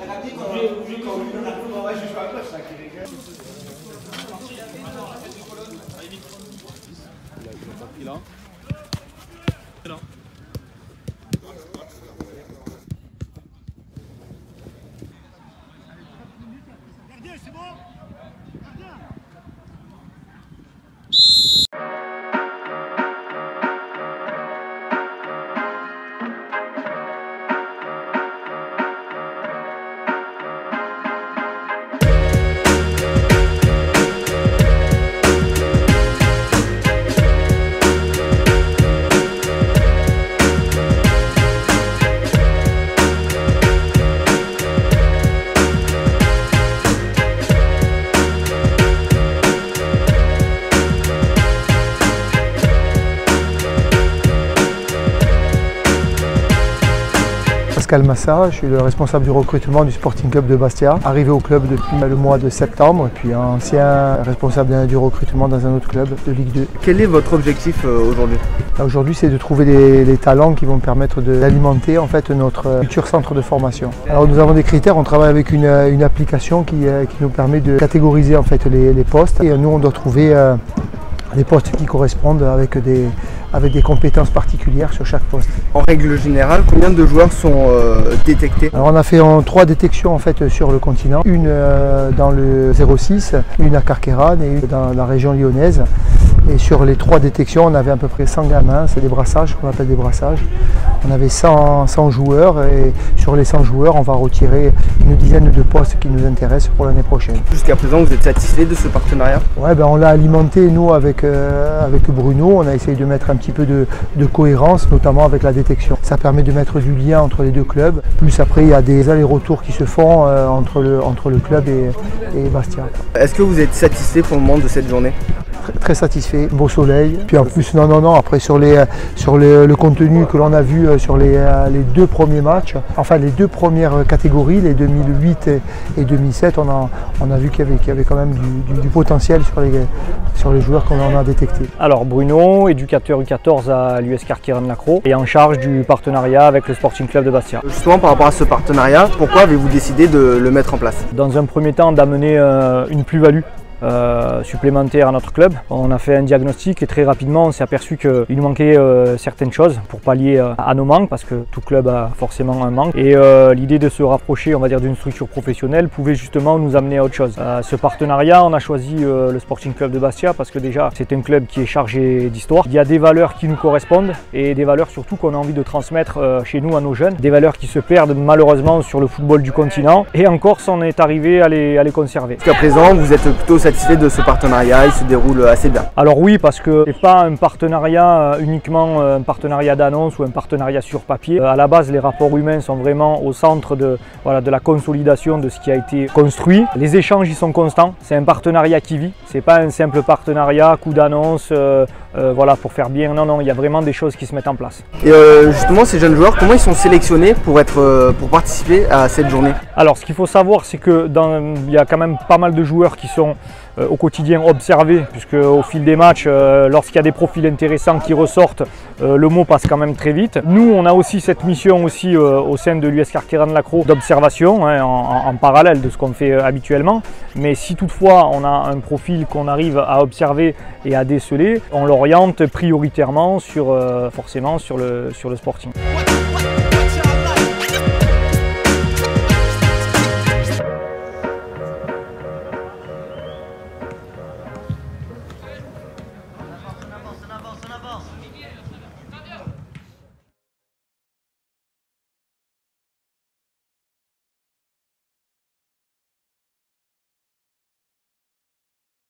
Pascal Massa, je suis le responsable du recrutement du Sporting Club de Bastia, arrivé au club depuis le mois de septembre, et puis ancien responsable du recrutement dans un autre club de Ligue 2. Quel est votre objectif aujourd'hui? Aujourd'hui, c'est de trouver les talents qui vont permettre d'alimenter en fait notre futur centre de formation. Alors nous avons des critères, on travaille avec une application qui nous permet de catégoriser en fait les postes, et nous on doit trouver des postes qui correspondent avec des compétences particulières sur chaque poste. En règle générale, combien de joueurs sont détectés? Alors on a fait 3 détections en fait sur le continent, une dans le 06, une à Carqueiranne et une dans la région lyonnaise. Et sur les 3 détections, on avait à peu près 100 gamins, c'est des brassages qu'on appelle des brassages. On avait 100 joueurs, et sur les 100 joueurs, on va retirer une dizaine de postes qui nous intéressent pour l'année prochaine. Jusqu'à présent, vous êtes satisfait de ce partenariat? Ouais, on l'a alimenté nous avec Bruno, on a essayé de mettre un petit peu de cohérence, notamment avec la détection. Ça permet de mettre du lien entre les deux clubs, plus après il y a des allers-retours qui se font entre le club et Bastia. Est-ce que vous êtes satisfait pour le moment de cette journée? Très satisfait, beau soleil, puis en plus non, après sur le contenu que l'on a vu sur les 2 premiers matchs, enfin les 2 premières catégories, les 2008 et 2007, on a vu qu'il y avait quand même du potentiel sur les joueurs qu'on en a détectés. Alors Bruno, éducateur U14 à l'US Carqueiranne-Lacros et en charge du partenariat avec le Sporting Club de Bastia. Justement par rapport à ce partenariat, pourquoi avez-vous décidé de le mettre en place? Dans un premier temps, d'amener une plus-value supplémentaire à notre club. On a fait un diagnostic et très rapidement on s'est aperçu qu'il nous manquait certaines choses pour pallier à nos manques, parce que tout club a forcément un manque, et l'idée de se rapprocher, on va dire, d'une structure professionnelle pouvait justement nous amener à autre chose. Ce partenariat, on a choisi le Sporting Club de Bastia parce que déjà c'est un club qui est chargé d'histoire. Il y a des valeurs qui nous correspondent et des valeurs surtout qu'on a envie de transmettre chez nous à nos jeunes, des valeurs qui se perdent malheureusement sur le football du continent, et en Corse on est arrivé à les conserver. Jusqu'à présent, vous êtes plutôt satisfait de ce partenariat, il se déroule assez bien? Alors oui, parce que c'est pas un partenariat uniquement un partenariat d'annonce ou un partenariat sur papier. À la base, les rapports humains sont vraiment au centre de la consolidation de ce qui a été construit. Les échanges, ils sont constants, c'est un partenariat qui vit, c'est pas un simple partenariat, coup d'annonce, pour faire bien. Non, il y a vraiment des choses qui se mettent en place. Et justement, ces jeunes joueurs, comment ils sont sélectionnés pour participer à cette journée? Alors, ce qu'il faut savoir, c'est que il y a quand même pas mal de joueurs qui sont au quotidien observés, puisque au fil des matchs, lorsqu'il y a des profils intéressants qui ressortent, le mot passe quand même très vite. Nous, on a aussi cette mission aussi au sein de l'US Carqueiranne-Lacros d'observation, en parallèle de ce qu'on fait habituellement. Mais si toutefois on a un profil qu'on arrive à observer et à déceler, on l'oriente prioritairement forcément sur le Sporting.